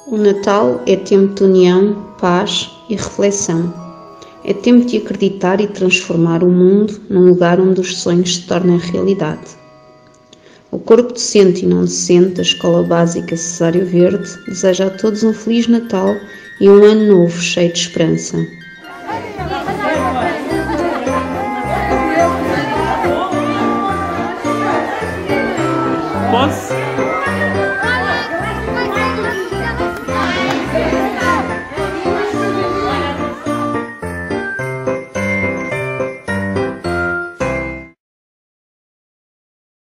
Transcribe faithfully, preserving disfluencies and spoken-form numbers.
O Natal é tempo de união, paz e reflexão. É tempo de acreditar e transformar o mundo num lugar onde os sonhos se tornem realidade. O corpo docente e não docente da Escola Básica Cesário Verde deseja a todos um Feliz Natal e um ano novo cheio de esperança.